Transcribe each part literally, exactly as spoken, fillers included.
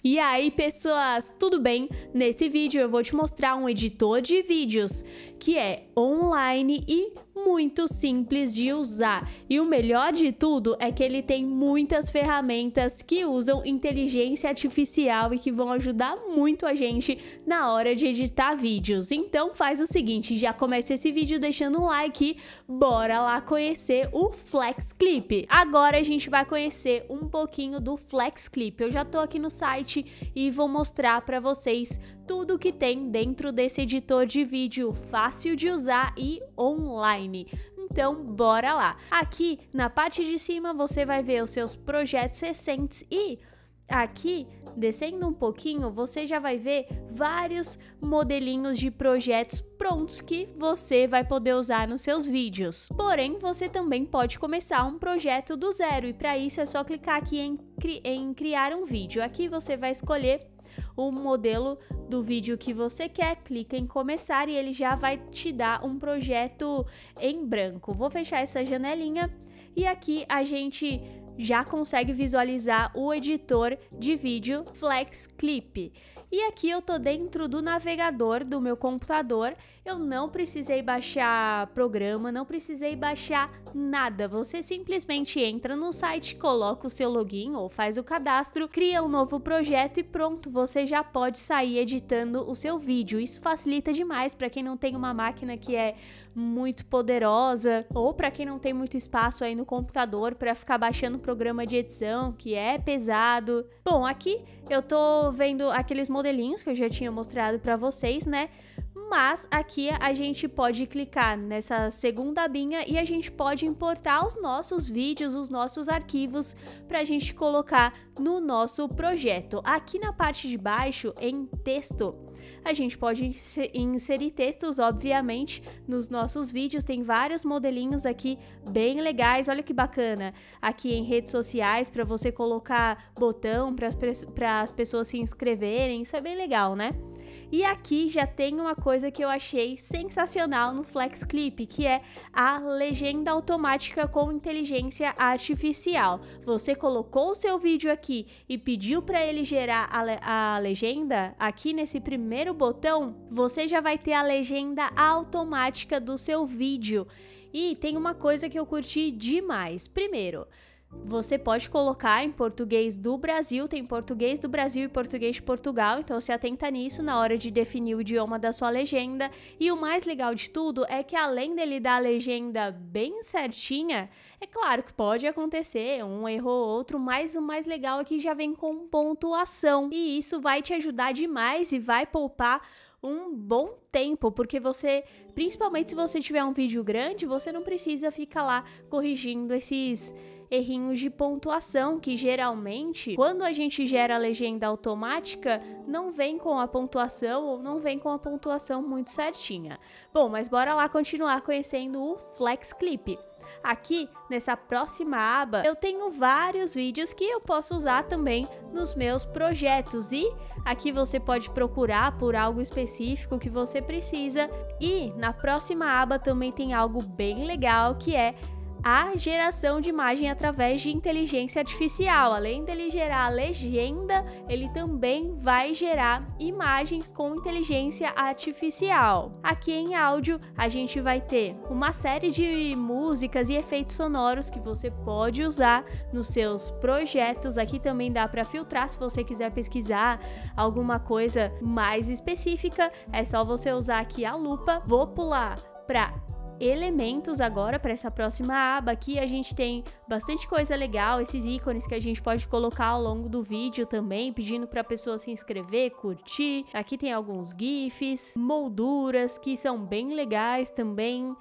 E aí, pessoas, tudo bem? Nesse vídeo eu vou te mostrar um editor de vídeos que é online e muito simples de usar. E o melhor de tudo é que ele tem muitas ferramentas que usam inteligência artificial e que vão ajudar muito a gente na hora de editar vídeos. Então faz o seguinte, já começa esse vídeo deixando um like, bora lá conhecer o Flex Clip. Agora a gente vai conhecer um pouquinho do Flex Clip. Eu já tô aqui no site e vou mostrar para vocês tudo que tem dentro desse editor de vídeo, fácil de usar e online. Então, bora lá. Aqui na parte de cima você vai ver os seus projetos recentes e aqui, descendo um pouquinho, você já vai ver vários modelinhos de projetos prontos que você vai poder usar nos seus vídeos. Porém, você também pode começar um projeto do zero e para isso é só clicar aqui em, cri em criar um vídeo. Aqui você vai escolher o modelo do vídeo que você quer, clica em começar e ele já vai te dar um projeto em branco. Vou fechar essa janelinha e aqui a gente já consegue visualizar o editor de vídeo Flex Clip. E aqui eu tô dentro do navegador do meu computador, eu não precisei baixar programa, não precisei baixar nada, você simplesmente entra no site, coloca o seu login ou faz o cadastro, cria um novo projeto e pronto, você já pode sair editando o seu vídeo. Isso facilita demais para quem não tem uma máquina que é muito poderosa ou para quem não tem muito espaço aí no computador para ficar baixando programa de edição que é pesado. Bom, aqui eu tô vendo aqueles modelinhos que eu já tinha mostrado para vocês, né? Mas aqui a gente pode clicar nessa segunda abinha e a gente pode importar os nossos vídeos, os nossos arquivos para a gente colocar no nosso projeto. Aqui na parte de baixo, em texto, a gente pode inserir textos, obviamente, nos nossos vídeos. Tem vários modelinhos aqui bem legais, olha que bacana. Aqui em redes sociais, para você colocar botão para as pessoas se inscreverem, isso é bem legal, né? E aqui já tem uma coisa que eu achei sensacional no Flex Clip, que é a legenda automática com inteligência artificial. Você colocou o seu vídeo aqui e pediu para ele gerar a, le a legenda, aqui nesse primeiro botão, você já vai ter a legenda automática do seu vídeo. E tem uma coisa que eu curti demais. Primeiro, você pode colocar em português do Brasil, tem português do Brasil e português de Portugal, então se atenta nisso na hora de definir o idioma da sua legenda. E o mais legal de tudo é que além dele dar a legenda bem certinha, é claro que pode acontecer um erro ou outro, mas o mais legal é que já vem com pontuação. E isso vai te ajudar demais e vai poupar um bom tempo, porque você, principalmente se você tiver um vídeo grande, você não precisa ficar lá corrigindo esses errinhos de pontuação, que geralmente, quando a gente gera a legenda automática, não vem com a pontuação ou não vem com a pontuação muito certinha. Bom, mas bora lá continuar conhecendo o Flex Clip. Aqui, nessa próxima aba, eu tenho vários vídeos que eu posso usar também nos meus projetos e aqui você pode procurar por algo específico que você precisa e na próxima aba também tem algo bem legal que é a geração de imagem através de inteligência artificial. Além dele gerar a legenda, ele também vai gerar imagens com inteligência artificial. Aqui em áudio, a gente vai ter uma série de músicas e efeitos sonoros que você pode usar nos seus projetos. Aqui também dá para filtrar se você quiser pesquisar alguma coisa mais específica. É só você usar aqui a lupa. Vou pular para elementos agora, para essa próxima aba. Aqui a gente tem bastante coisa legal, esses ícones que a gente pode colocar ao longo do vídeo também, pedindo para a pessoa se inscrever, curtir. Aqui tem alguns gifs, molduras que são bem legais também.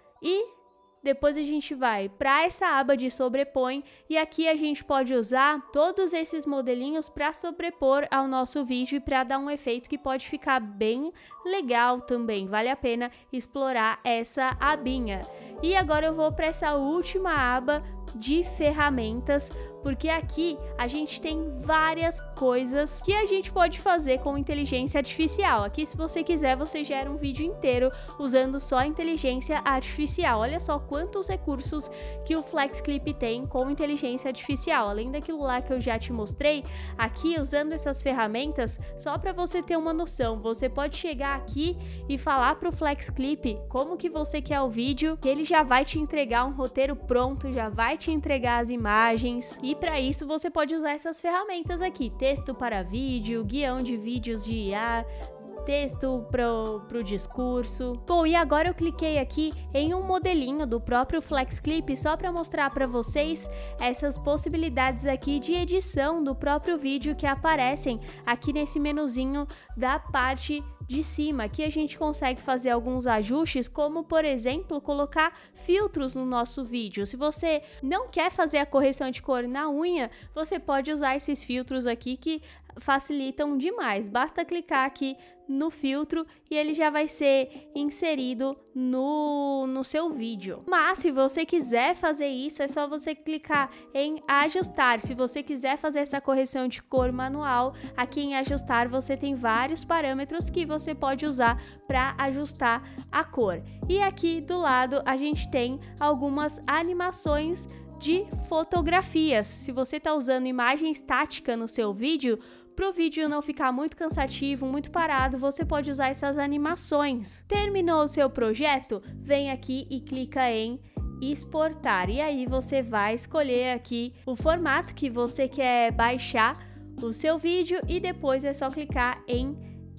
E depois a gente vai para essa aba de sobrepõe e aqui a gente pode usar todos esses modelinhos para sobrepor ao nosso vídeo e para dar um efeito que pode ficar bem legal também. Vale a pena explorar essa abinha. E agora eu vou para essa última aba de ferramentas, porque aqui a gente tem várias coisas que a gente pode fazer com inteligência artificial. Aqui, se você quiser, você gera um vídeo inteiro usando só inteligência artificial. Olha só quantos recursos que o Flex Clip tem com inteligência artificial. Além daquilo lá que eu já te mostrei, aqui usando essas ferramentas, só para você ter uma noção, você pode chegar aqui e falar para o Flex Clip como que você quer o vídeo, que ele já vai te entregar um roteiro pronto, já vai te entregar as imagens, e para isso você pode usar essas ferramentas aqui: texto para vídeo, guião de vídeos de I A, texto pro, pro discurso. Bom, e agora eu cliquei aqui em um modelinho do próprio Flex Clip só para mostrar para vocês essas possibilidades aqui de edição do próprio vídeo que aparecem aqui nesse menuzinho da parte de cima. Aqui a gente consegue fazer alguns ajustes, como por exemplo colocar filtros no nosso vídeo. Se você não quer fazer a correção de cor na unha, você pode usar esses filtros aqui que facilitam demais. Basta clicar aqui no filtro e ele já vai ser inserido no, no seu vídeo. Mas se você quiser fazer isso, é só você clicar em ajustar. Se você quiser fazer essa correção de cor manual, aqui em ajustar você tem vários parâmetros que você pode usar para ajustar a cor. E aqui do lado a gente tem algumas animações de fotografias. Se você está usando imagem estática no seu vídeo, para o vídeo não ficar muito cansativo, muito parado, você pode usar essas animações. Terminou o seu projeto? Vem aqui e clica em exportar. E aí você vai escolher aqui o formato que você quer baixar o seu vídeo e depois é só clicar em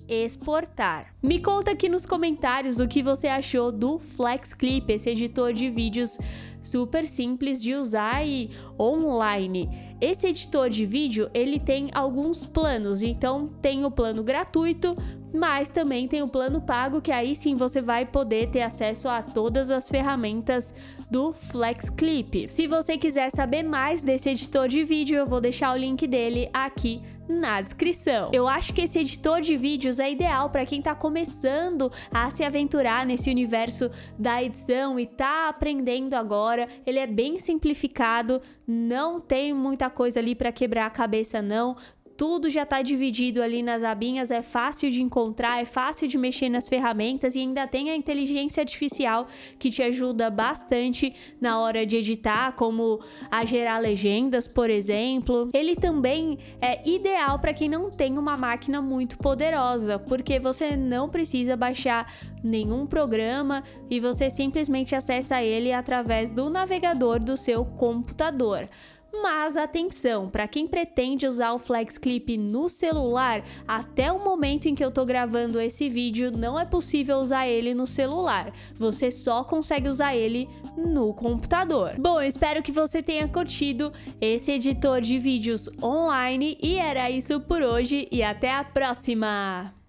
exportar. Me conta aqui nos comentários o que você achou do Flex Clip, esse editor de vídeos super simples de usar e online. Esse editor de vídeo, ele tem alguns planos, então tem o plano gratuito, mas também tem o plano pago, que aí sim você vai poder ter acesso a todas as ferramentas do Flex Clip. Se você quiser saber mais desse editor de vídeo, eu vou deixar o link dele aqui na descrição. Eu acho que esse editor de vídeos é ideal para quem tá começando a se aventurar nesse universo da edição e tá aprendendo agora. Ele é bem simplificado, não tem muita coisa ali para quebrar a cabeça não. Tudo já está dividido ali nas abinhas, é fácil de encontrar, é fácil de mexer nas ferramentas e ainda tem a inteligência artificial que te ajuda bastante na hora de editar, como a gerar legendas, por exemplo. Ele também é ideal para quem não tem uma máquina muito poderosa, porque você não precisa baixar nenhum programa e você simplesmente acessa ele através do navegador do seu computador. Mas atenção, para quem pretende usar o Flex Clip no celular, até o momento em que eu tô gravando esse vídeo, não é possível usar ele no celular. Você só consegue usar ele no computador. Bom, eu espero que você tenha curtido esse editor de vídeos online e era isso por hoje e até a próxima!